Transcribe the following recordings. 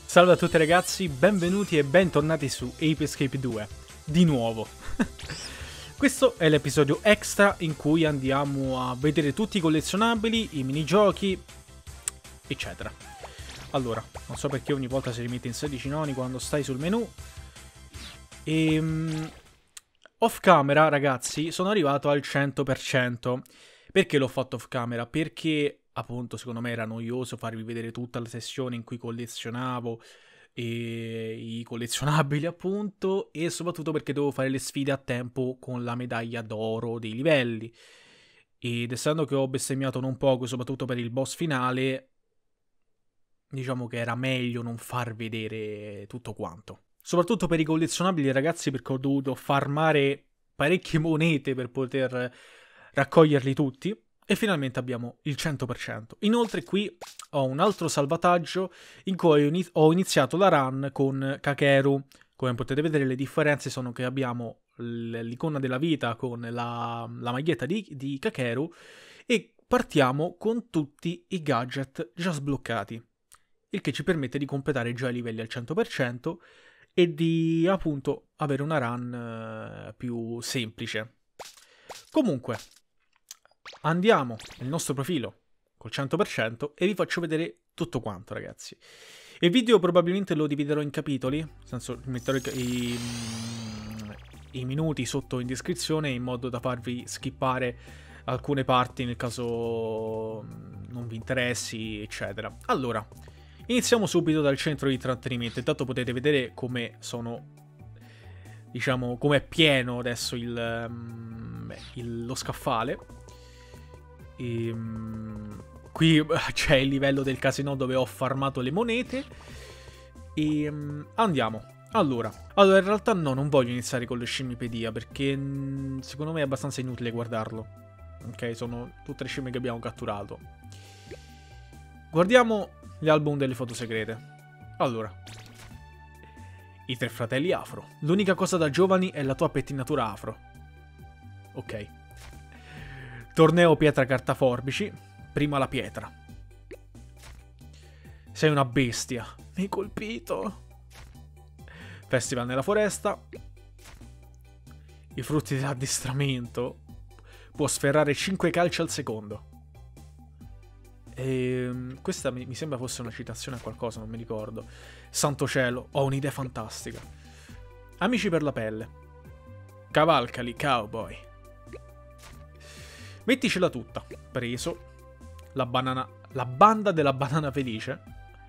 Salve a tutti ragazzi, benvenuti e bentornati su Ape Escape 2, di nuovo. Questo è l'episodio extra in cui andiamo a vedere tutti i collezionabili, i minigiochi, eccetera. Allora, non so perché ogni volta si rimette in 16 noni quando stai sul menu. Off camera ragazzi, sono arrivato al 100%. Perché l'ho fatto off camera? Perché appunto secondo me era noioso farvi vedere tutta la sessione in cui collezionavo i collezionabili appunto, e soprattutto perché dovevo fare le sfide a tempo con la medaglia d'oro dei livelli, ed essendo che ho bestemmiato non poco soprattutto per il boss finale, diciamo che era meglio non far vedere tutto quanto. Soprattutto per i collezionabili ragazzi, perché ho dovuto farmare parecchie monete per poter raccoglierli tutti. E finalmente abbiamo il 100%. Inoltre qui ho un altro salvataggio in cui ho iniziato la run con Kakeru. Come potete vedere le differenze sono che abbiamo l'icona della vita con la maglietta di Kakeru e partiamo con tutti i gadget già sbloccati, il che ci permette di completare già i livelli al 100% e di appunto avere una run più semplice. Comunque andiamo nel nostro profilo col 100% e vi faccio vedere tutto quanto ragazzi. Il video probabilmente lo dividerò in capitoli, nel senso metterò i minuti sotto in descrizione in modo da farvi skippare alcune parti nel caso non vi interessi eccetera. Allora, iniziamo subito dal centro di intrattenimento. Intanto potete vedere come sono, diciamo, come è pieno adesso lo scaffale. Qui c'è il livello del casino dove ho farmato le monete. E andiamo. Allora, in realtà no, non voglio iniziare con lo scimmipedia perché secondo me è abbastanza inutile guardarlo. Ok, sono tutte le scimmie che abbiamo catturato. Guardiamo gli album delle foto segrete. Allora, i tre fratelli afro. L'unica cosa da giovani è la tua pettinatura afro. Ok. Torneo pietra carta forbici. Prima la pietra. Sei una bestia. Mi hai colpito. Festival nella foresta. I frutti dell'addestramento. Può sferrare 5 calci al secondo. Questa mi sembra fosse una citazione a qualcosa, non mi ricordo. Santo cielo, ho un'idea fantastica. Amici per la pelle. Cavalcali, cowboy. Metticela tutta. Preso. La banda della banana felice.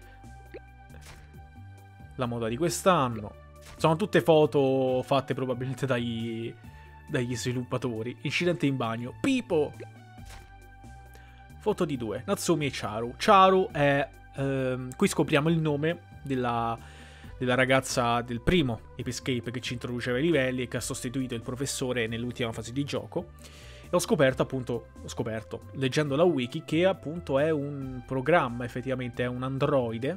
La moda di quest'anno. Sono tutte foto fatte probabilmente dagli sviluppatori. Incidente in bagno. Pipo. Foto di due. Natsumi e Charu. Charu è... qui scopriamo il nome della ragazza del primo Ape Escape che ci introduceva i livelli e che ha sostituito il professore nell'ultima fase di gioco. E ho scoperto, leggendo la wiki, che appunto è un programma, effettivamente è un androide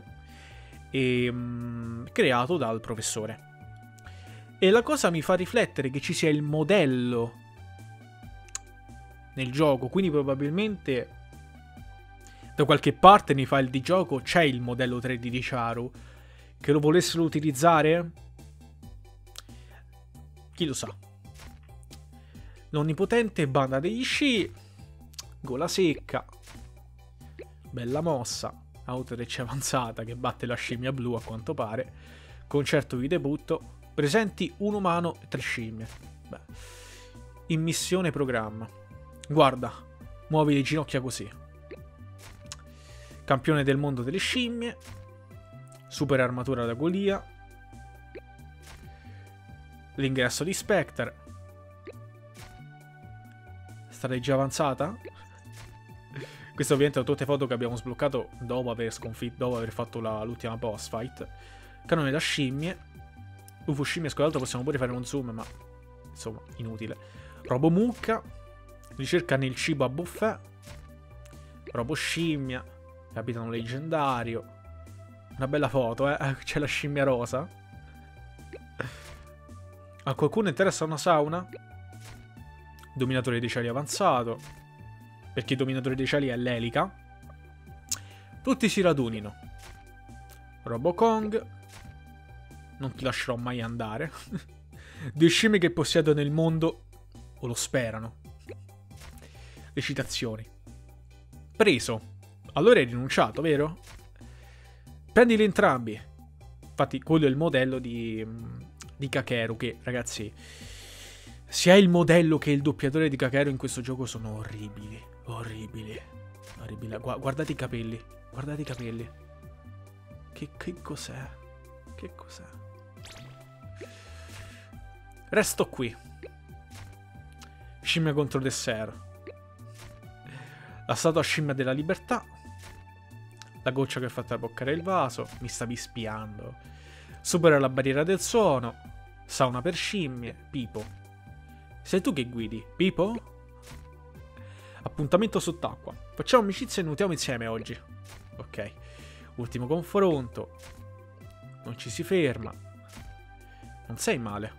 creato dal professore. E la cosa mi fa riflettere che ci sia il modello nel gioco, quindi probabilmente da qualche parte nei file di gioco c'è il modello 3D di Charu, che lo volessero utilizzare? Chi lo sa. L'onnipotente banda degli sci. Gola secca. Bella mossa. Autorecce avanzata che batte la scimmia blu a quanto pare. Concerto di debutto. Presenti un umano e 3 scimmie. Beh. In missione programma. Guarda, muovi le ginocchia così. Campione del mondo delle scimmie. Super armatura da Golia. L'ingresso di Spectre. Strategia avanzata. Queste ovviamente sono tutte foto che abbiamo sbloccato dopo aver fatto l'ultima boss fight. Canone da scimmie. UFO scimmie, scusate, possiamo pure fare uno zoom, ma insomma, inutile. Robo mucca. Ricerca nel cibo a buffet. Robo scimmia. Capitano leggendario. Una bella foto, c'è la scimmia rosa. A qualcuno interessa una sauna? Dominatore dei cieli avanzato. Perché il dominatore dei cieli è l'elica. Tutti si radunino. Robokong. Non ti lascerò mai andare. Due scimmie che possiedono il mondo, o lo sperano. Le citazioni. Preso. Allora hai rinunciato, vero? Prendili entrambi. Infatti quello è il modello di Kakeru, che ragazzi, sia il modello che il doppiatore di Kakeru in questo gioco sono orribili. Orribili. Orribili. Guardate i capelli. Guardate i capelli. Che cos'è? Che cos'è? Resto qui. Scimmia contro dessert. La statua scimmia della libertà. La goccia che fa traboccare il vaso. Mi stavi spiando. Supera la barriera del suono. Sauna per scimmie. Pipo. Sei tu che guidi, Pipo? Appuntamento sott'acqua. Facciamo amicizia e nuotiamo insieme oggi. Ok. Ultimo confronto. Non ci si ferma. Non sei male.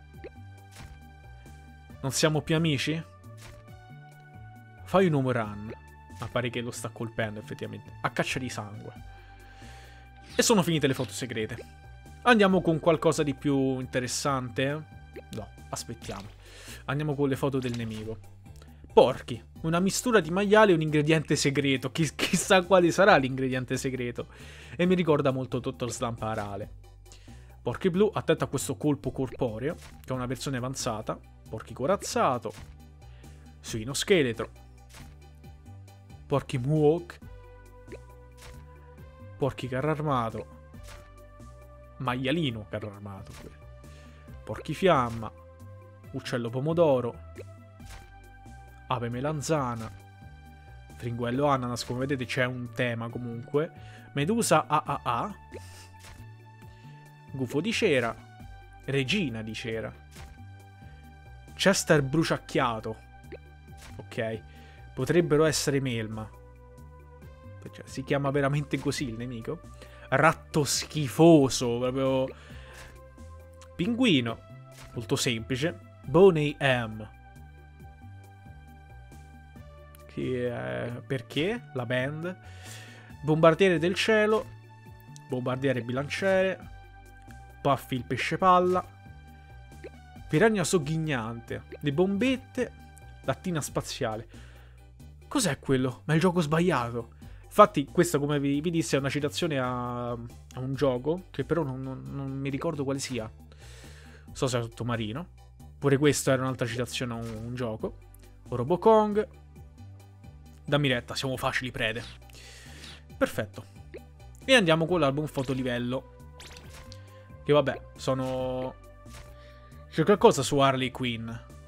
Non siamo più amici? Fai un home run. Ma pare che lo sta colpendo effettivamente. A caccia di sangue. E sono finite le foto segrete. Andiamo con qualcosa di più interessante? No, aspettiamo. Andiamo con le foto del nemico. Porchi. Una mistura di maiale e un ingrediente segreto. Chissà quale sarà l'ingrediente segreto. E mi ricorda molto Total Slump Parale. Porchi blu, attento a questo colpo corporeo, che è una versione avanzata. Porchi corazzato. Suino scheletro. Porchi muok. Porchi carro armato. Maialino carro armato. Porchi fiamma. Uccello pomodoro. Ave melanzana. Fringuello ananas, come vedete c'è un tema comunque. Medusa AAA. Gufo di cera. Regina di cera. Chester bruciacchiato. Ok. Potrebbero essere melma. Cioè, si chiama veramente così il nemico? Ratto schifoso. Proprio. Pinguino. Molto semplice. Boney M. Perché? La band. Bombardiere del cielo. Bombardiere bilanciere. Puffy il pesce palla. Piranha sogghignante. Le bombette. Lattina spaziale. Cos'è quello? Ma è il gioco sbagliato. Infatti questa, come vi dissi, è una citazione a un gioco che però non mi ricordo quale sia. Non so se è sottomarino. Pure questo era un'altra citazione a un gioco. Robokong. Dammi retta, siamo facili prede. Perfetto. E andiamo con l'album fotolivello. Che vabbè, sono... C'è qualcosa su Harley Quinn.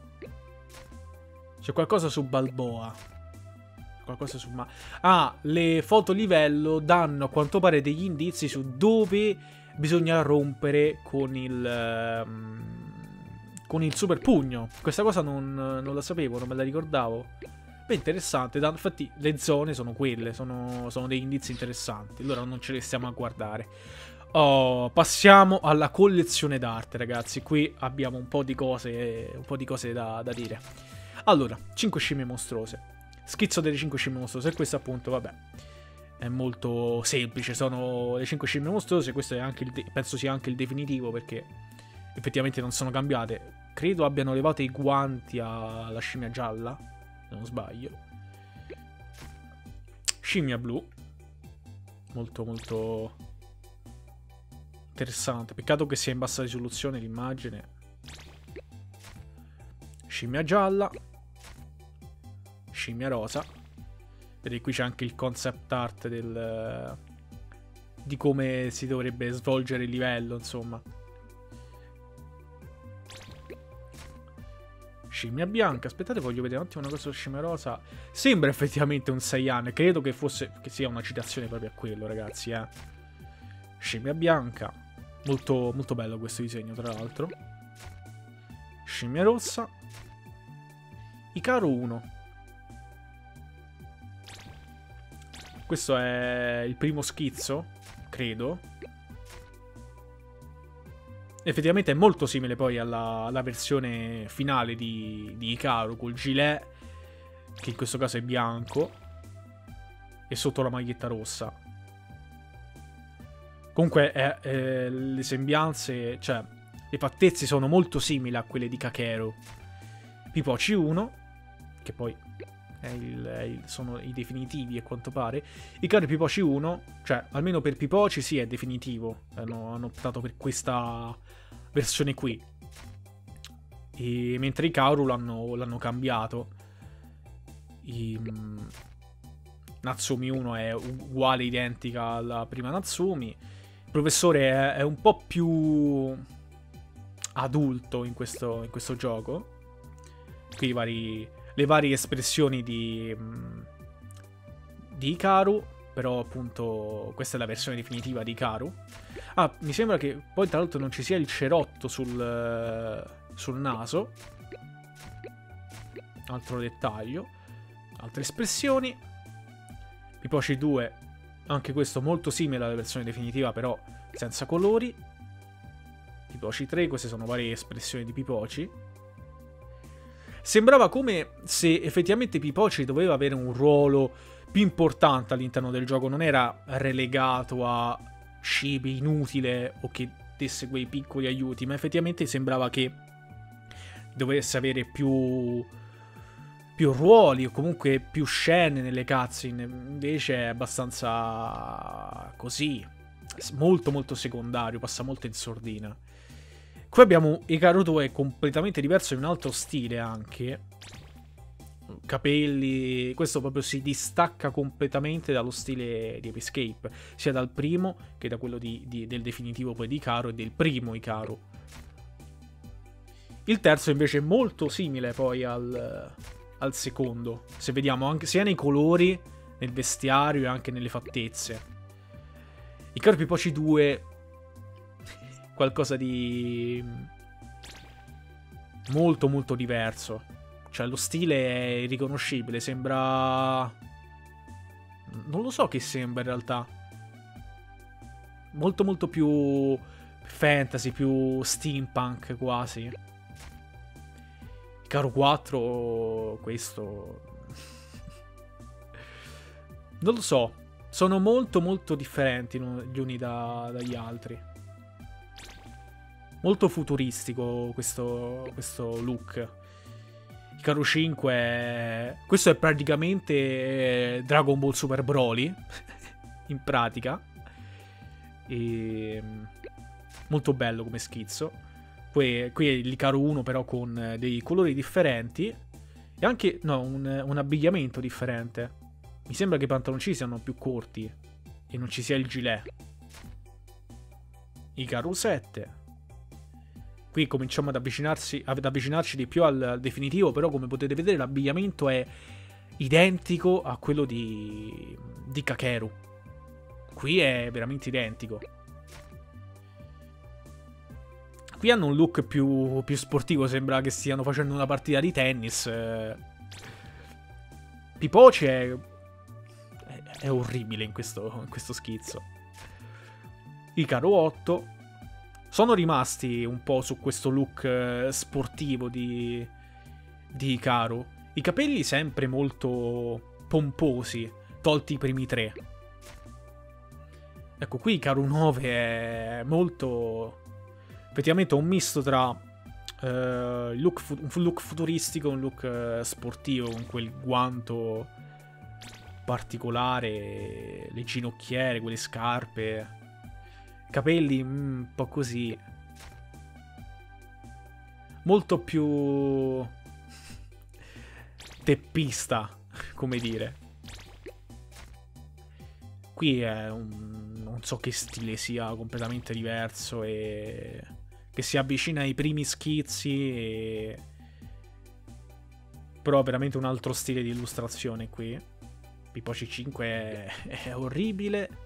C'è qualcosa su Balboa. Qualcosa su... le fotolivello danno a quanto pare degli indizi su dove bisogna rompere con il super pugno. Questa cosa non la sapevo, non me la ricordavo. Beh, interessante. Infatti le zone sono quelle, sono degli indizi interessanti. Allora non ce le stiamo a guardare. Oh, passiamo alla collezione d'arte, ragazzi. Qui abbiamo un po' di cose da dire. Allora, 5 scimmie mostruose. Schizzo delle 5 scimmie mostruose. E questo appunto, vabbè, è molto semplice. Sono le 5 scimmie mostruose. Questo è anche penso sia anche il definitivo, perché effettivamente non sono cambiate. Credo abbiano levato i guanti alla scimmia gialla, se non sbaglio. Scimmia blu. Molto molto interessante. Peccato che sia in bassa risoluzione l'immagine. Scimmia gialla. Scimmia rosa. Vedete, qui c'è anche il concept art di come si dovrebbe svolgere il livello, insomma. Scimmia bianca. Aspettate, voglio vedere un attimo una cosa sulla scimmia rosa. Sembra effettivamente un Saiyan. Credo che sia una citazione proprio a quello, ragazzi, Scimmia bianca. Molto, molto bello questo disegno, tra l'altro. Scimmia rossa. Icaro 1. Questo è il primo schizzo, credo. Effettivamente è molto simile poi alla versione finale di Ikaru, col gilet, che in questo caso è bianco, e sotto la maglietta rossa. Comunque le sembianze, cioè le fattezze sono molto simili a quelle di Kakeru. Pipoci 1, che poi sono i definitivi a quanto pare. Ikaru Pipoci 1, cioè almeno per Pipoci sì è definitivo, hanno optato per questa versione qui. Mentre Ikaru l'hanno cambiato. Natsumi 1 è uguale, identica alla prima Natsumi. Il professore è un po' più adulto in questo gioco. Qui le varie espressioni di Ikaru, però appunto questa è la versione definitiva di Ikaru. Ah, mi sembra che poi tra l'altro non ci sia il cerotto sul naso. Altro dettaglio. Altre espressioni. Pipoci 2, anche questo molto simile alla versione definitiva, però senza colori. Pipoci 3, queste sono varie espressioni di Pipoci. Sembrava come se effettivamente Pipoci doveva avere un ruolo più importante all'interno del gioco, non era relegato a cibi inutile o che desse quei piccoli aiuti, ma effettivamente sembrava che dovesse avere più ruoli o comunque più scene nelle cutscene. Invece è abbastanza così, molto molto secondario, passa molto in sordina. Qui abbiamo Ikaru 2 completamente diverso, in un altro stile anche. Capelli, questo proprio si distacca completamente dallo stile di Escape, sia dal primo che da quello del definitivo poi di Ikaru e del primo Ikaru. Il terzo invece è molto simile poi al secondo, se vediamo anche sia nei colori, nel vestiario e anche nelle fattezze. Ikaru Pipoci 2 qualcosa di molto molto diverso, cioè lo stile è irriconoscibile, sembra, non lo so che sembra in realtà, molto molto più fantasy, più steampunk quasi. Ikaru 4, questo non lo so, sono molto molto differenti gli uni dagli altri. Molto futuristico questo look. Ikaru 5 questo è praticamente Dragon Ball Super Broly in pratica, e molto bello come schizzo. Qui è l'Ikaru 1 però con dei colori differenti e anche un abbigliamento differente. Mi sembra che i pantaloncini siano più corti e non ci sia il gilet. Ikaru 7. Qui cominciamo ad avvicinarci di più al definitivo, però come potete vedere l'abbigliamento è identico a quello di Kakeru. Qui è veramente identico. Qui hanno un look più sportivo, sembra che stiano facendo una partita di tennis. Pipoci è orribile in questo schizzo. Ikaru 8. Sono rimasti un po' su questo look sportivo di Ikaru. I capelli sempre molto pomposi, tolti i primi 3. Ecco, qui Ikaru 9 è molto, effettivamente un misto tra un look futuristico e un look sportivo, con quel guanto particolare, le ginocchiere, quelle scarpe. Capelli un po' così, molto più teppista, come dire. Qui è non so che stile sia, completamente diverso e che si avvicina ai primi schizzi però veramente un altro stile di illustrazione qui. Pipoci 5 è orribile.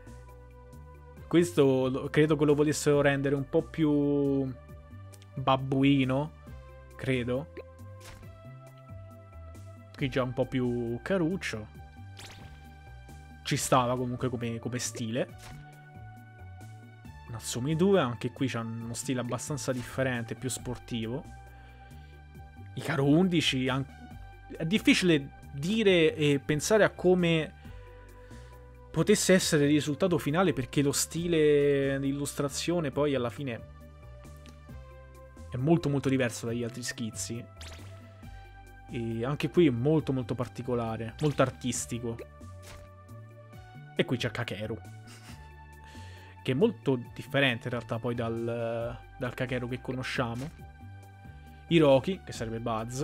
Questo credo che lo volessero rendere un po' più babbuino, credo. Qui già un po' più caruccio. Ci stava comunque come stile. Natsumi 2, anche qui c'ha uno stile abbastanza differente, più sportivo. Ikaru 11, è difficile dire e pensare a come potesse essere il risultato finale, perché lo stile di illustrazione poi alla fine è molto molto diverso dagli altri schizzi. E anche qui è molto molto particolare, molto artistico. E qui c'è Kakeru, che è molto differente in realtà poi dal Kakeru che conosciamo. Hiroki, che sarebbe Buzz.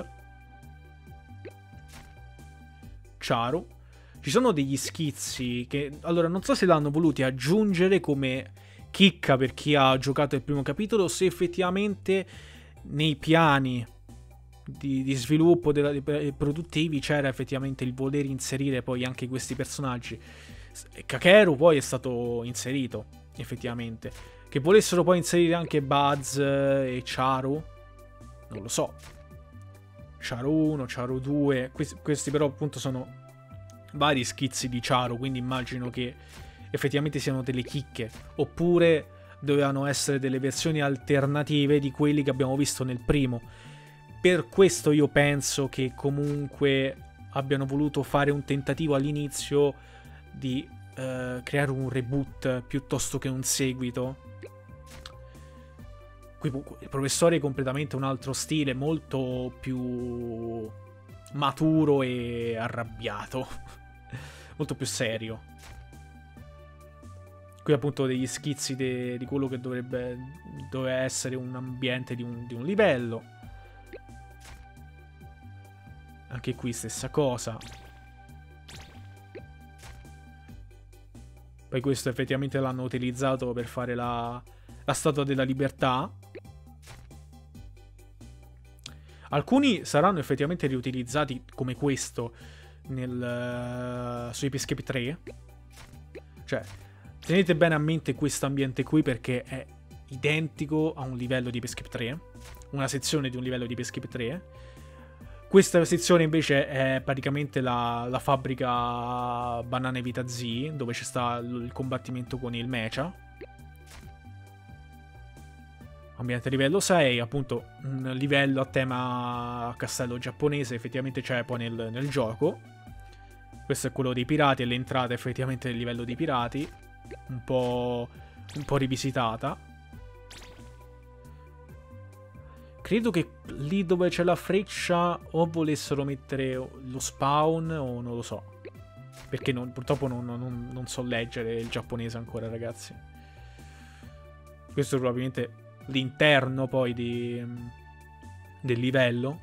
Charu. Ci sono degli schizzi che, allora, non so se l'hanno voluti aggiungere come chicca per chi ha giocato il primo capitolo, o se effettivamente nei piani di sviluppo produttivi c'era effettivamente il voler inserire poi anche questi personaggi. Kakeru poi è stato inserito, effettivamente. Che volessero poi inserire anche Buzz e Charu, non lo so. Charu 1, Charu 2, questi però appunto sono vari schizzi di Charu, quindi immagino che effettivamente siano delle chicche, oppure dovevano essere delle versioni alternative di quelli che abbiamo visto nel primo. Per questo io penso che comunque abbiano voluto fare un tentativo all'inizio di creare un reboot piuttosto che un seguito. Qui il professore è completamente un altro stile, molto più maturo e arrabbiato, molto più serio. Qui appunto degli schizzi di quello che doveva essere un ambiente di un livello. Anche qui stessa cosa. Poi questo effettivamente l'hanno utilizzato per fare la Statua della Libertà. Alcuni saranno effettivamente riutilizzati come questo su Ape Escape 3. Cioè, tenete bene a mente questo ambiente qui, perché è identico a un livello di Ape Escape 3. Una sezione di un livello di Ape Escape 3. Questa sezione invece è praticamente la fabbrica Banane Vita Z, dove c'è sta il combattimento con il mecha. Ambiente livello 6, appunto un livello a tema castello giapponese, effettivamente c'è poi nel gioco. Questo è quello dei pirati, e l'entrata effettivamente del livello dei pirati, un po' rivisitata. Credo che lì dove c'è la freccia o volessero mettere lo spawn o non lo so, perché purtroppo non so leggere il giapponese ancora, ragazzi. Questo è probabilmente l'interno poi del livello.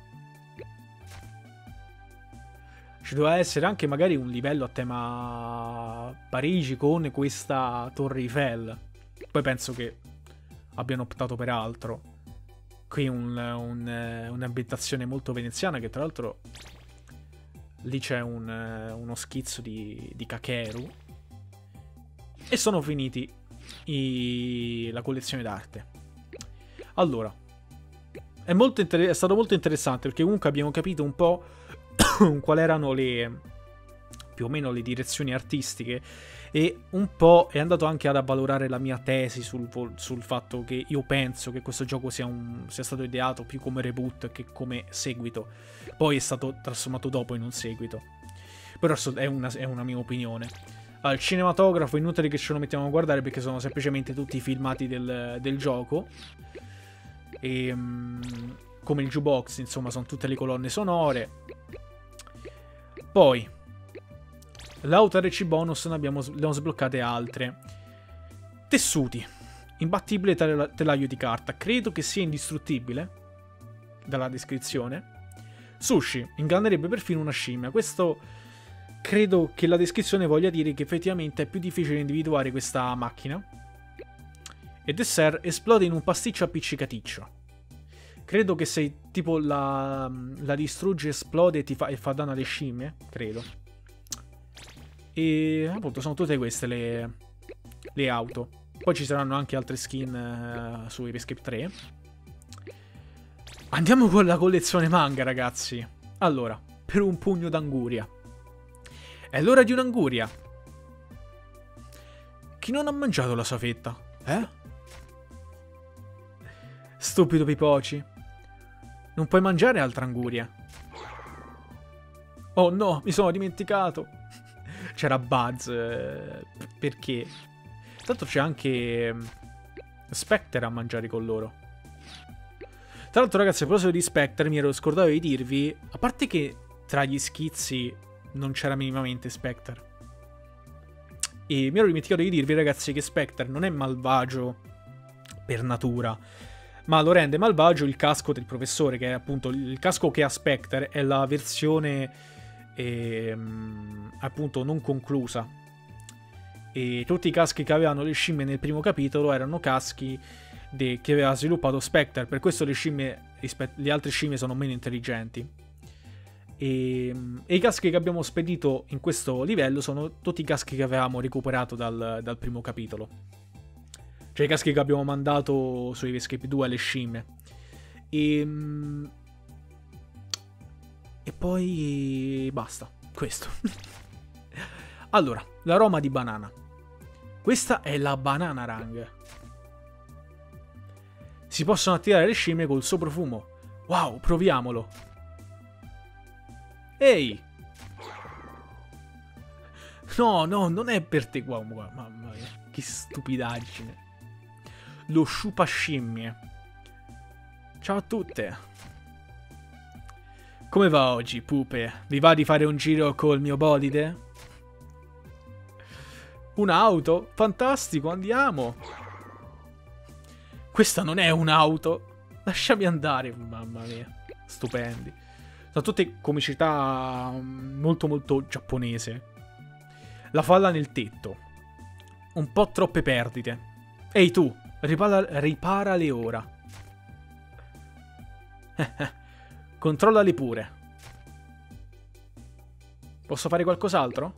Ci doveva essere anche magari un livello a tema Parigi con questa Torre Eiffel. Poi penso che abbiano optato per altro. Qui un'ambientazione molto veneziana, che tra l'altro lì c'è uno schizzo di Kakeru. E sono finiti la collezione d'arte. Allora, è stato molto interessante, perché comunque abbiamo capito un po' quali erano più o meno le direzioni artistiche, e un po' è andato anche ad avvalorare la mia tesi sul fatto che io penso che questo gioco sia stato ideato più come reboot che come seguito. Poi è stato trasformato dopo in un seguito, però è una mia opinione. Al cinematografo inutile che ce lo mettiamo a guardare, perché sono semplicemente tutti i filmati del gioco. E come il jukebox, insomma, sono tutte le colonne sonore. Poi l'auto RC bonus ne abbiamo sbloccate altre. Tessuti. Imbattibile telaio di carta. Credo che sia indistruttibile dalla descrizione. Sushi. Ingannerebbe perfino una scimmia. Questo credo che la descrizione voglia dire che effettivamente è più difficile individuare questa macchina. E dessert. Esplode in un pasticcio appiccicaticcio. Credo che se tipo la distrugge, esplode e fa danno alle scimmie. Credo. E appunto sono tutte queste le auto. Poi ci saranno anche altre skin su Ape Escape 3. Andiamo con la collezione manga, ragazzi. Allora, per un pugno d'anguria. È l'ora di un'anguria. Chi non ha mangiato la sua fetta? Stupido Pipoci. Non puoi mangiare altra anguria. Oh no, mi sono dimenticato. c'era Buzz. Perché? Tanto c'è anche Spectre a mangiare con loro. Tra l'altro, ragazzi, a proposito di Spectre, mi ero scordato di dirvi, a parte che tra gli schizzi non c'era minimamente Spectre, e mi ero dimenticato di dirvi, ragazzi, che Spectre non è malvagio per natura, ma lo rende malvagio il casco del professore, che è appunto il casco che ha Spectre, è la versione appunto non conclusa. E tutti i caschi che avevano le scimmie nel primo capitolo erano caschi che aveva sviluppato Spectre, per questo le scimmie, le altre scimmie sono meno intelligenti. E i caschi che abbiamo spedito in questo livello sono tutti i caschi che avevamo recuperato dal primo capitolo. Cioè i caschi che abbiamo mandato su Escape 2 alle scimmie. E poi basta, questo. Allora, l'aroma di banana. Questa è la banana rang. Si possono attirare le scimmie col suo profumo. Wow, proviamolo. Ehi! No, non è per te. Wow, mamma mia, che stupidaggine. Lo sciupa scimmie. Ciao a tutte. Come va oggi, pupe? Vi va di fare un giro col mio bolide? Un'auto? Fantastico, andiamo. Questa non è un'auto. Lasciami andare, mamma mia. Stupendi. Sono tutte comicità molto molto giapponese. La falla nel tetto. Un po' troppe perdite. Ehi tu, riparale ora. Controllali pure. Posso fare qualcos'altro?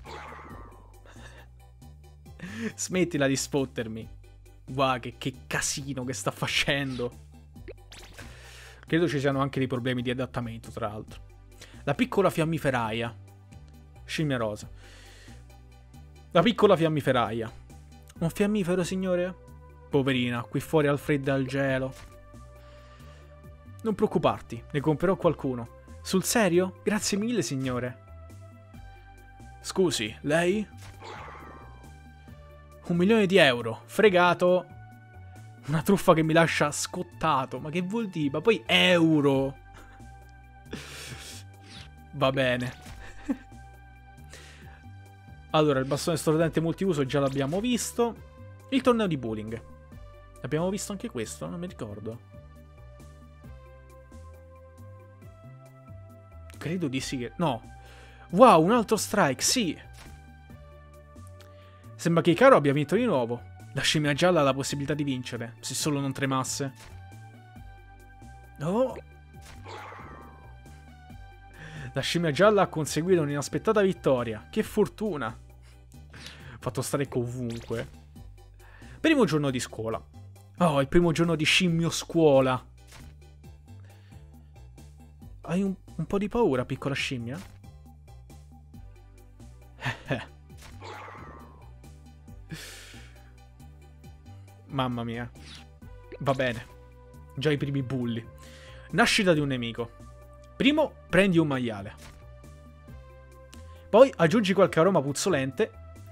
Smettila di sfottermi. Guarda che casino che sta facendo. Credo ci siano anche dei problemi di adattamento, tra l'altro. La piccola fiammiferaia. Scimmia rosa. La piccola fiammiferaia. Un fiammifero, signore? Poverina, qui fuori al freddo e al gelo. Non preoccuparti, ne comprerò qualcuno. Sul serio? Grazie mille, signore. Scusi, lei? 1.000.000 di euro. Fregato. Una truffa che mi lascia scottato. Ma che vuol dire? Ma poi euro. Va bene. Allora, il bastone stordente multiuso già l'abbiamo visto. Il torneo di bowling. Abbiamo visto anche questo? Non mi ricordo. Credo di sì. No. Wow, un altro strike, sì. Sembra che Icaro abbia vinto di nuovo. La scimmia gialla ha la possibilità di vincere, se solo non tremasse. Oh. La scimmia gialla ha conseguito un'inaspettata vittoria. Che fortuna. Fatto strike ovunque. Primo giorno di scuola. Oh, il primo giorno di scimmio scuola. Hai un po' di paura, piccola scimmia? Mamma mia. Va bene. Già i primi bulli. Nascita di un nemico. Primo, prendi un maiale. Poi aggiungi qualche aroma puzzolente.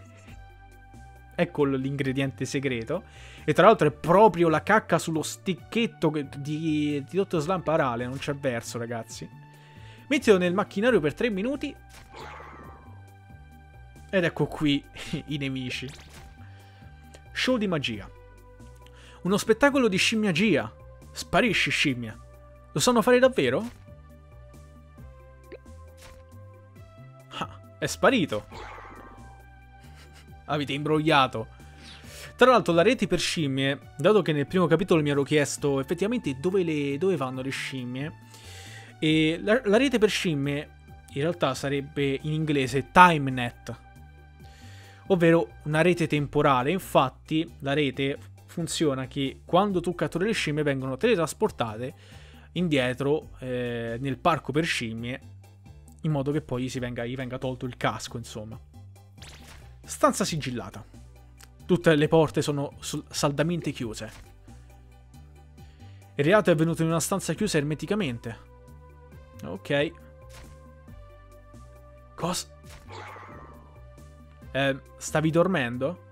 Ecco l'ingrediente segreto. E tra l'altro è proprio la cacca sullo sticchetto di Dottor Slump Arale. Non c'è verso, ragazzi. Mettilo nel macchinario per 3 minuti. Ed ecco qui i nemici. Show di magia. Uno spettacolo di scimmiagia. Sparisci, scimmia. Lo sanno fare davvero? Ah, è sparito. Avete imbrogliato. Tra l'altro la rete per scimmie, dato che nel primo capitolo mi ero chiesto effettivamente dove vanno le scimmie, e la rete per scimmie in realtà sarebbe in inglese TimeNet, ovvero una rete temporale. Infatti la rete funziona che quando tu catturi le scimmie vengono teletrasportate indietro nel parco per scimmie, in modo che poi gli venga tolto il casco, insomma. Stanza sigillata. Tutte le porte sono saldamente chiuse. Il reato è avvenuto in una stanza chiusa ermeticamente. Ok. Cosa? Stavi dormendo?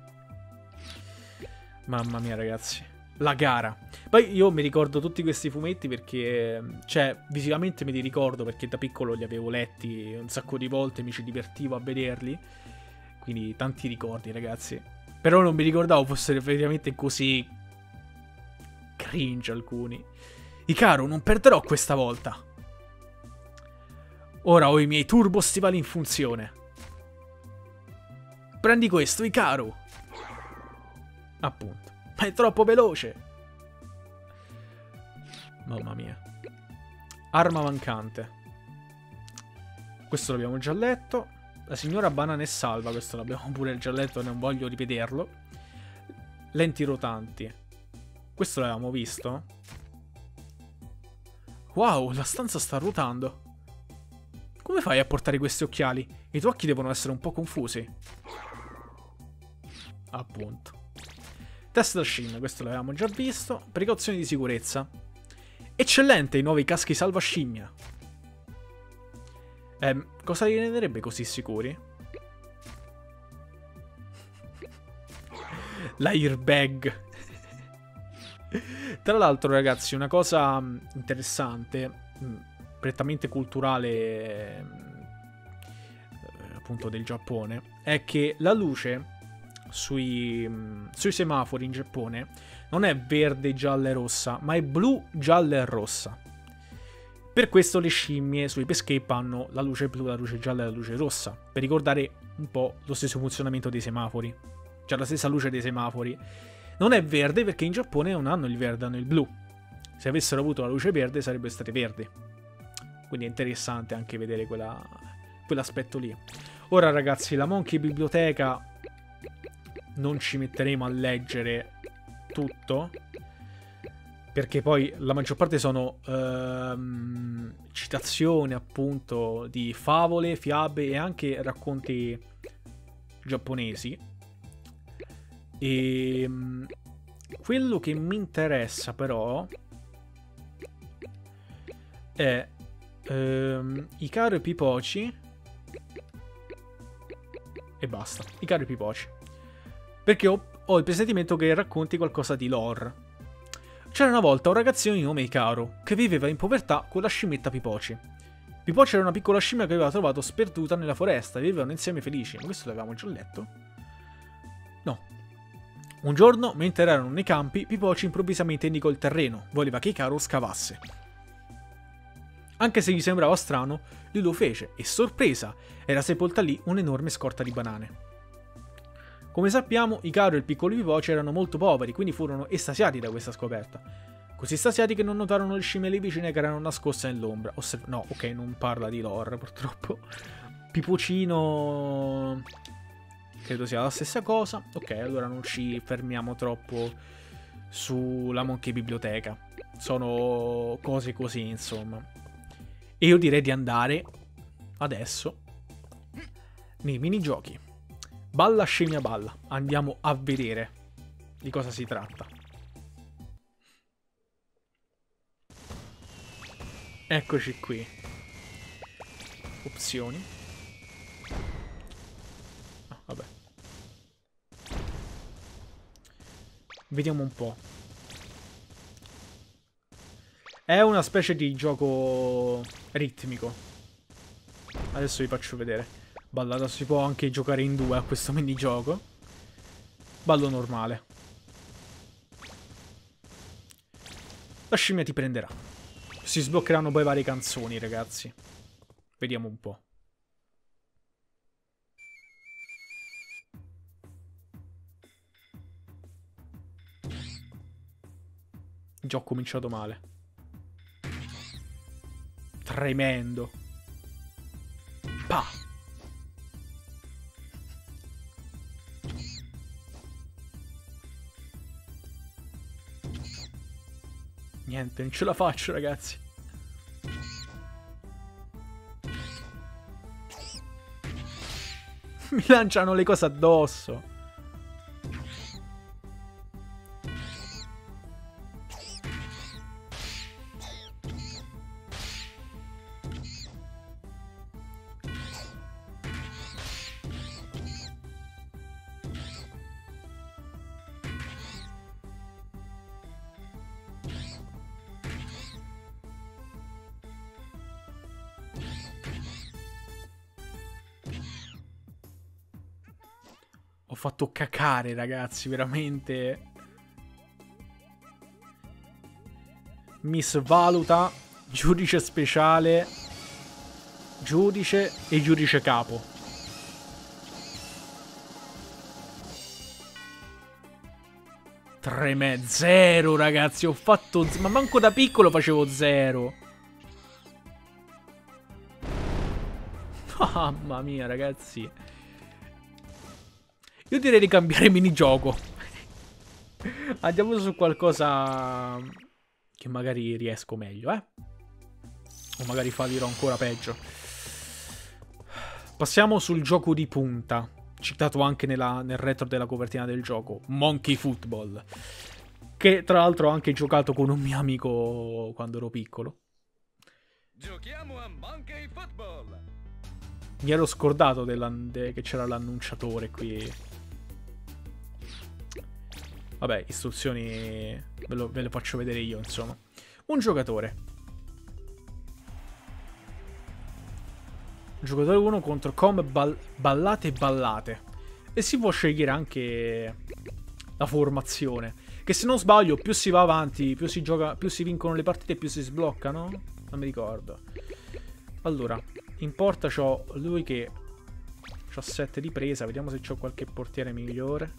Mamma mia, ragazzi. La gara. Poi io mi ricordo tutti questi fumetti perché, cioè, visivamente me li ricordo perché da piccolo li avevo letti un sacco di volte, mi ci divertivo a vederli. Quindi tanti ricordi, ragazzi. Però non mi ricordavo fossero effettivamente così cringe alcuni. Ikaru, non perderò questa volta. Ora ho i miei turbo stivali in funzione. Prendi questo, Ikaru. Appunto. Ma è troppo veloce. Mamma mia. Arma mancante. Questo l'abbiamo già letto. La signora banana è salva. Questo l'abbiamo pure già letto, non voglio rivederlo. Lenti rotanti. Questo l'avevamo visto. Wow, la stanza sta ruotando. Come fai a portare questi occhiali? I tuoi occhi devono essere un po' confusi. Appunto. Test da scimmia, questo l'avevamo già visto. Precauzioni di sicurezza. Eccellente, i nuovi caschi salva scimmia. Cosa li renderebbe così sicuri? L'airbag. Tra l'altro, ragazzi, una cosa interessante, prettamente culturale, appunto del Giappone, è che la luce sui semafori in Giappone non è verde, gialla e rossa, ma è blu, gialla e rossa. Per questo le scimmie sui Escape hanno la luce blu, la luce gialla e la luce rossa, per ricordare un po' lo stesso funzionamento dei semafori, cioè la stessa luce dei semafori. Non è verde perché in Giappone non hanno il verde, hanno il blu. Se avessero avuto la luce verde sarebbero state verdi. Quindi è interessante anche vedere quell'aspetto lì. Ora, ragazzi, la Monkey Biblioteca non ci metteremo a leggere tutto, perché poi la maggior parte sono citazioni, appunto, di favole, fiabe e anche racconti giapponesi. E quello che mi interessa però è Ikaru e Pipoci e basta. Ikaru e Pipoci, perché ho il presentimento che racconti qualcosa di lore. C'era una volta un ragazzino di nome Ikaru che viveva in povertà con la scimmetta Pipoci. Pipoci era una piccola scimmia che aveva trovato sperduta nella foresta e vivevano insieme felici. Ma questo l'avevamo già letto? No. Un giorno, mentre erano nei campi, Pipoci improvvisamente indicò il terreno. Voleva che Ikaru scavasse. Anche se gli sembrava strano, lui lo fece e, sorpresa, era sepolta lì un'enorme scorta di banane. Come sappiamo, Ikaru e il piccolo Pipoci erano molto poveri, quindi furono estasiati da questa scoperta. Così estasiati che non notarono le scimmie lì vicine che erano nascoste nell'ombra. No, ok, non parla di lore, purtroppo. Pipocino... credo sia la stessa cosa. Ok, allora non ci fermiamo troppo sulla Monkey Biblioteca. Sono cose così, insomma. E io direi di andare adesso nei minigiochi. Balla scimmia balla. Andiamo a vedere di cosa si tratta. Eccoci qui. Opzioni. Ah, vabbè. Vediamo un po'. È una specie di gioco ritmico. Adesso vi faccio vedere. Ballata, si può anche giocare in due a questo minigioco. Ballo normale. La scimmia ti prenderà. Si sbloccheranno poi varie canzoni, ragazzi. Vediamo un po'. Già ho cominciato male. Tremendo. Pa! Niente, non ce la faccio, ragazzi. Mi lanciano le cose addosso. fatto cacare, ragazzi, veramente. Misvaluta, giudice speciale, giudice e giudice capo. Zero, ragazzi, ho fatto... ma manco da piccolo facevo 0. Mamma mia, ragazzi. Io direi di cambiare minigioco. Andiamo su qualcosa che magari riesco meglio, eh? O magari fallirò ancora peggio. Passiamo sul gioco di punta, citato anche nel retro della copertina del gioco, Monkey Football, che tra l'altro ho anche giocato con un mio amico quando ero piccolo. Giochiamo a Monkey Football. Mi ero scordato che c'era l'annunciatore qui. Vabbè, istruzioni ve le faccio vedere io, insomma. Un giocatore. Giocatore 1 contro ballate e ballate. E si può scegliere anche la formazione. Che se non sbaglio, più si va avanti, più si gioca, più si vincono le partite, più si sbloccano. Non mi ricordo. Allora, in porta c'ho lui che c'ha 7 di presa. Vediamo se c'ho qualche portiere migliore.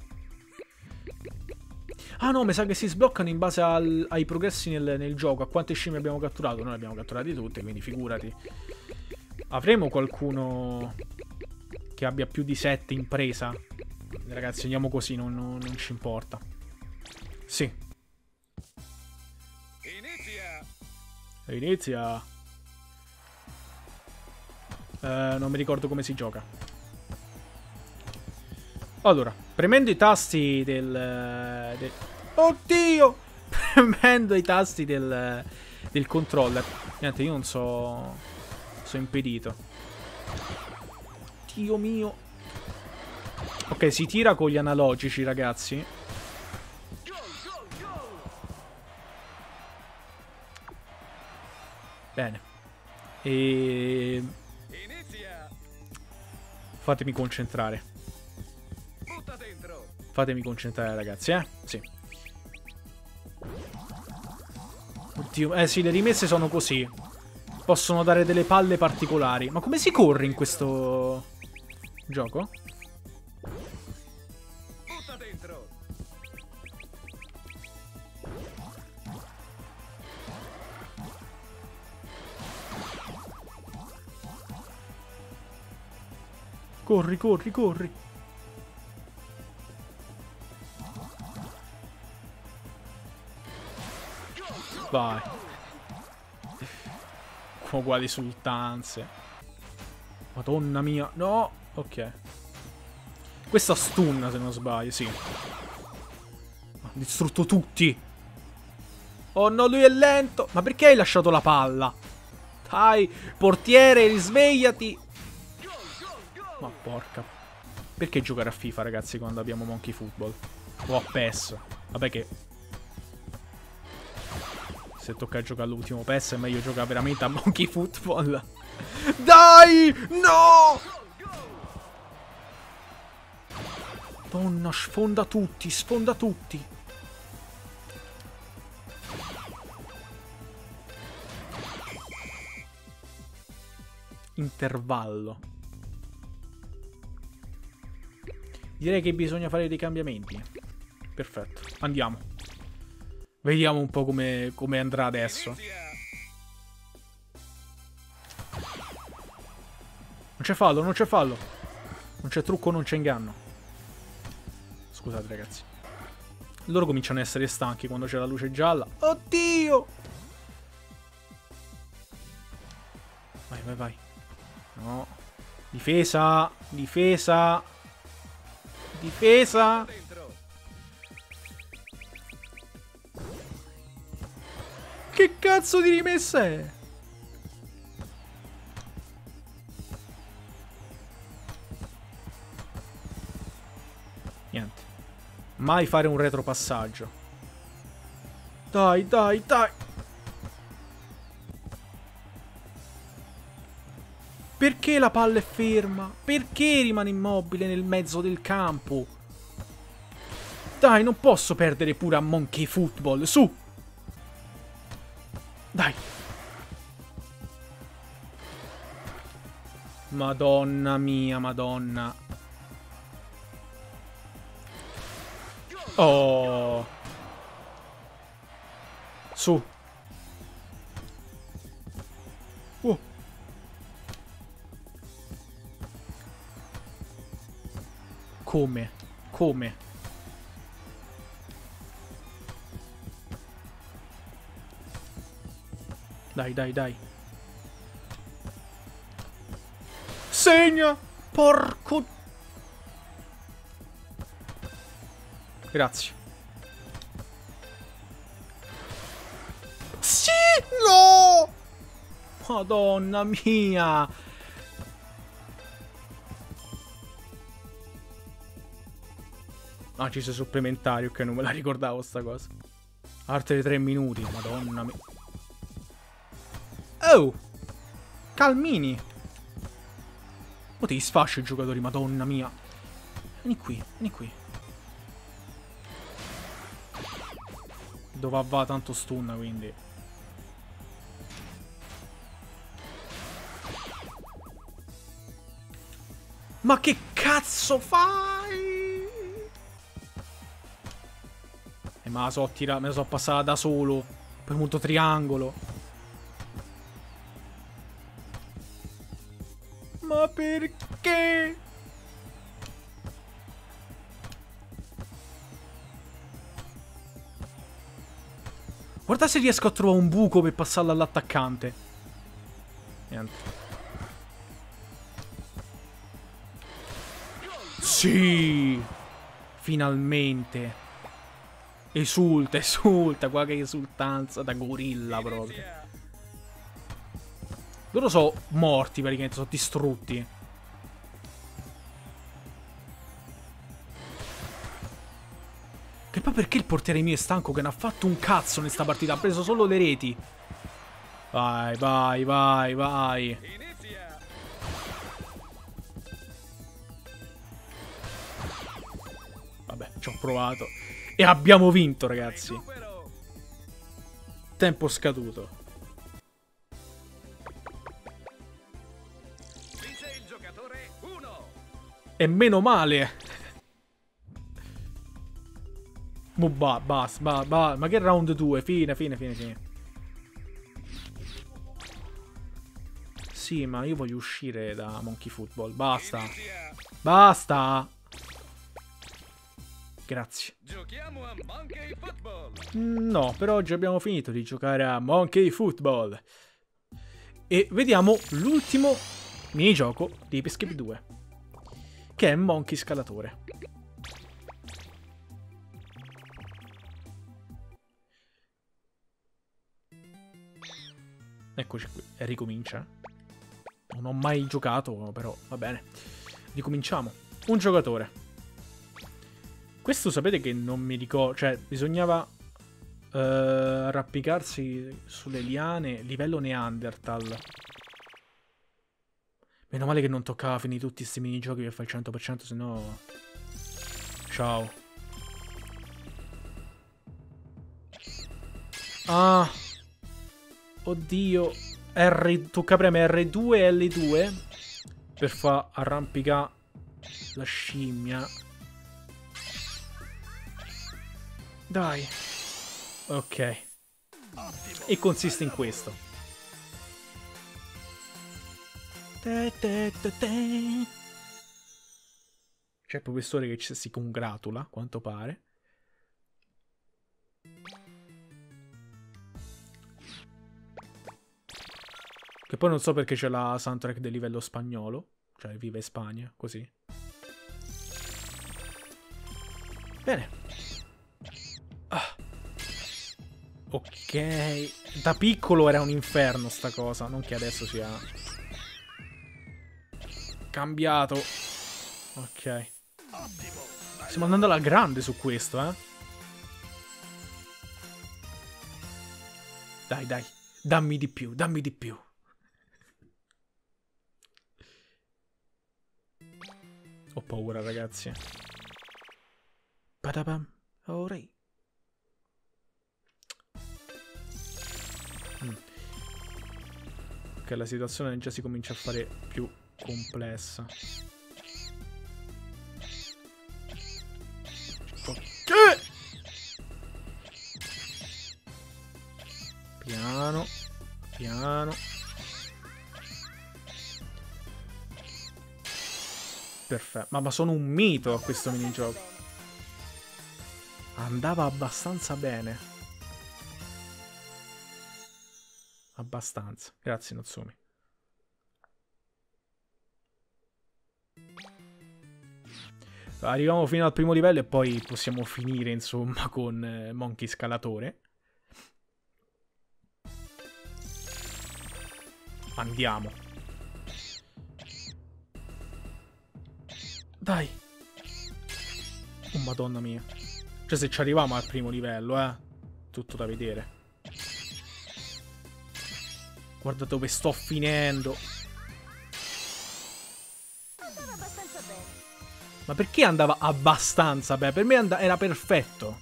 Ah no, mi sa che si sbloccano in base ai progressi nel gioco. A quante scimmie abbiamo catturato. Noi abbiamo catturati tutte, quindi figurati. Avremo qualcuno che abbia più di 7 in presa? Ragazzi, andiamo così, non ci importa. Sì. Inizia. Non mi ricordo come si gioca. Allora, premendo i tasti Oddio! Premendo i tasti del controller. Niente, io non so... sono impedito. Dio mio. Ok, si tira con gli analogici, ragazzi. Bene. E... fatemi concentrare. Fatemi concentrare, ragazzi, eh? Sì. Oddio, sì, le rimesse sono così. Possono dare delle palle particolari. Ma come si corre in questo gioco? Corri, corri, corri. Vai. Uguali sultanze. Madonna mia. No. Ok. Questa stun, se non sbaglio, sì. Ha distrutto tutti. Oh no, lui è lento. Ma perché hai lasciato la palla? Dai, portiere, risvegliati. Ma porca. Perché giocare a FIFA, ragazzi, quando abbiamo Monkey Football? O a PES. Vabbè che... se tocca giocare all'ultimo PES è meglio giocare veramente a Monkey Football. Dai! No! Donna, sfonda tutti, sfonda tutti. Intervallo. Direi che bisogna fare dei cambiamenti. Perfetto, andiamo. Vediamo un po' come andrà adesso. Non c'è fallo, non c'è fallo. Non c'è trucco, non c'è inganno. Scusate, ragazzi. Loro cominciano a essere stanchi quando c'è la luce gialla. Oddio! Vai, vai, vai. No. Difesa. Difesa. Difesa. Che cazzo di rimessa è? Niente. Mai fare un retropassaggio. Dai, dai, dai. Perché la palla è ferma? Perché rimane immobile nel mezzo del campo? Dai, non posso perdere pure a Monkey Football, su! Dai! Madonna mia, madonna. Oh! Su! Oh! Come? Come? Dai, dai, dai. Segna! Porco... Grazie. Sì! No! Madonna mia! Ah, ci sei supplementari, ok, non me la ricordavo sta cosa. Arte dei 3 minuti, madonna mia. Oh! Calmini! Oh, ti sfascio i giocatori, madonna mia. Vieni qui, vieni qui. Dove va tanto stun, quindi. Ma che cazzo fai? Me la so tirata, me la so passata da solo. Per molto triangolo. Ma perché? Guarda se riesco a trovare un buco per passarla all'attaccante. Niente. Sì! Finalmente. Esulta, esulta. Guarda che esultanza da gorilla proprio. Loro sono morti praticamente, sono distrutti. Che poi perché il portiere mio è stanco che non ha fatto un cazzo in sta partita? Ha preso solo le reti. Vai, vai, vai, vai. Vabbè, ci ho provato. E abbiamo vinto, ragazzi. Tempo scaduto. E meno male. Basta, ma che round 2? Fine. Sì, ma io voglio uscire da Monkey Football. Basta. Basta. Grazie. Giochiamo a Monkey Football. No, per oggi abbiamo finito di giocare a Monkey Football. E vediamo l'ultimo minigioco di Ape Escape 2. Che è Monkey Scalatore. Eccoci qui, e ricomincia. Non ho mai giocato, però va bene. Ricominciamo. Un giocatore. Questo sapete che non mi ricordo. Cioè, bisognava arrampicarsi sulle liane. Livello Neanderthal. Meno male che non toccava finire tutti questi minigiochi per fare il 100%, sennò... Ciao. Ah. Oddio. Tocca premere R2 e L2 per far arrampicare la scimmia. Dai. Ok. E consiste in questo. C'è il professore che ci si congratula, a quanto pare. Che poi non so perché c'è la soundtrack del livello spagnolo. Cioè, vive Spagna, così. Bene. Ah. Ok. Da piccolo era un inferno sta cosa. Non che adesso sia... cambiato. Ok. Stiamo andando alla grande su questo, eh. Dai, dai. Dammi di più, dammi di più. Ho paura, ragazzi. Padapam. Ora. Ok, la situazione già si comincia a fare più complessa. Ok. Piano. Piano. Perfetto. Ma sono un mito a questo minigioco. Andava abbastanza bene. Abbastanza. Grazie, Nozomi. Arriviamo fino al primo livello e poi possiamo finire, insomma, con Monkey Scalatore. Andiamo. Dai. Oh, madonna mia. Cioè, se ci arriviamo al primo livello, tutto da vedere. Guarda dove sto finendo. Ma perché andava abbastanza bene? Per me era perfetto.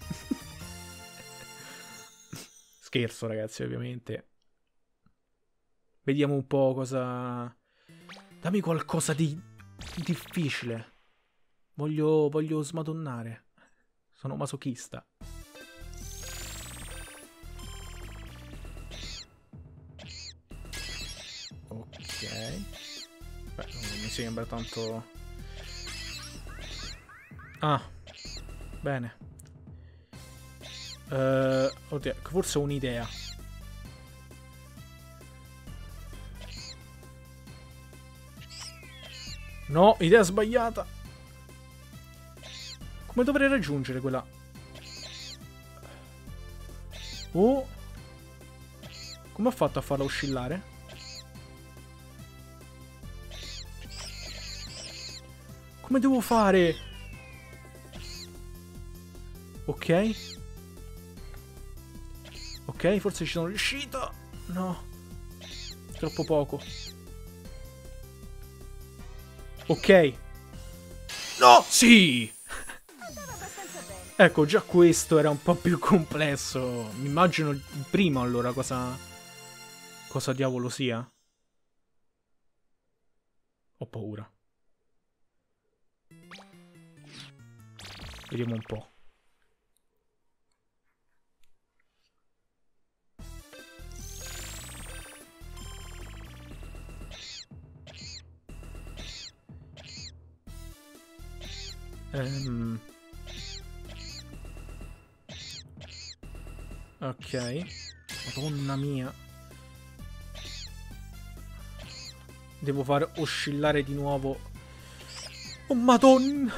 Scherzo, ragazzi, ovviamente. Vediamo un po' cosa... Dammi qualcosa di difficile. Voglio smadonnare. Sono masochista. Ok. Beh, non mi sembra tanto... Ah. Bene. Oddio, forse ho un'idea. No, idea sbagliata. Come dovrei raggiungere quella? Oh. Come ho fatto a farla oscillare? Come devo fare? Ok. Ok, forse ci sono riuscito. No. Troppo poco. Ok. No, sì. Ecco, già questo era un po' più complesso. Mi immagino il primo, allora, cosa diavolo sia. Ho paura. Vediamo un po'. Ok. Madonna mia. Devo far oscillare di nuovo. Oh madonna.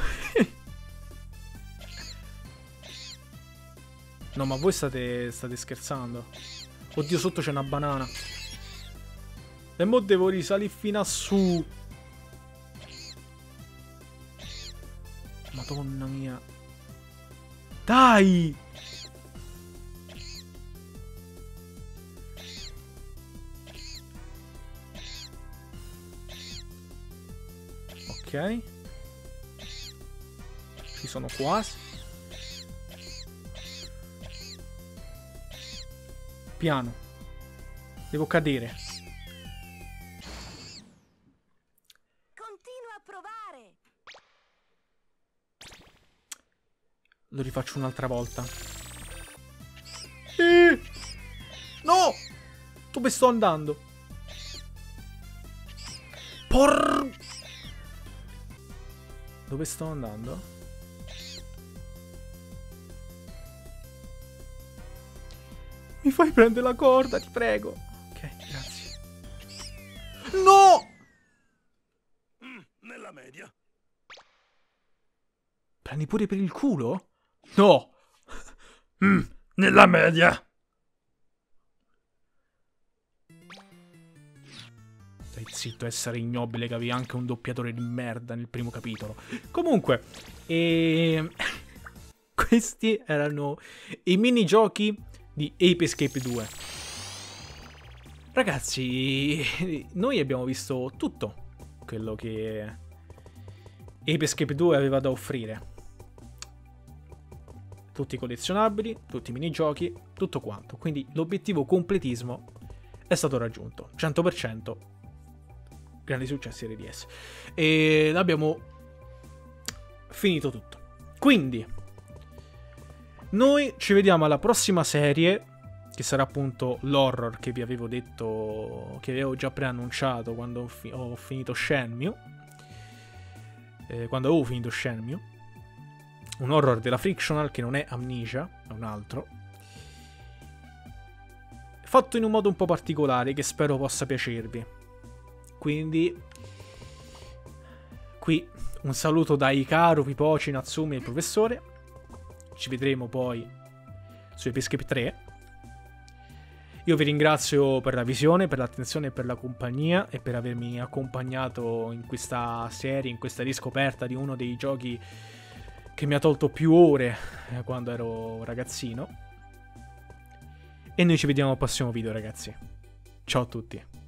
No, ma voi state scherzando. Oddio, sotto c'è una banana. E mo devo risalire fino a su. Madonna mia. Dai! Ok. Ci sono quasi. Piano. Devo cadere. Continua a provare. Lo rifaccio un'altra volta. No! Dove sto andando? Dove sto andando? Mi fai prendere la corda, ti prego. Ok, grazie. No! Nella media. Prendi pure per il culo? No! Nella media! Stai zitto, essere ignobile, che avevi anche un doppiatore di merda nel primo capitolo. Comunque, questi erano i minigiochi di Ape Escape 2. Ragazzi, noi abbiamo visto tutto quello che Ape Escape 2 aveva da offrire tutti i collezionabili, tutti i minigiochi, tutto quanto. Quindi l'obiettivo completismo è stato raggiunto, 100%, grandi successi RDS. E abbiamo finito tutto. Quindi noi ci vediamo alla prossima serie, che sarà appunto l'horror che vi avevo detto, che avevo già preannunciato quando ho finito Shenmue. Quando avevo finito Shenmue. Un horror della Frictional che non è Amnesia, è un altro. Fatto in un modo un po' particolare che spero possa piacervi. Quindi qui un saluto da Hikaru, Pipoci, Natsumi e il professore. Ci vedremo poi su Ape Escape 3. Io vi ringrazio per la visione, per l'attenzione e per la compagnia e per avermi accompagnato in questa serie, in questa riscoperta di uno dei giochi che mi ha tolto più ore quando ero ragazzino. E noi ci vediamo al prossimo video, ragazzi. Ciao a tutti.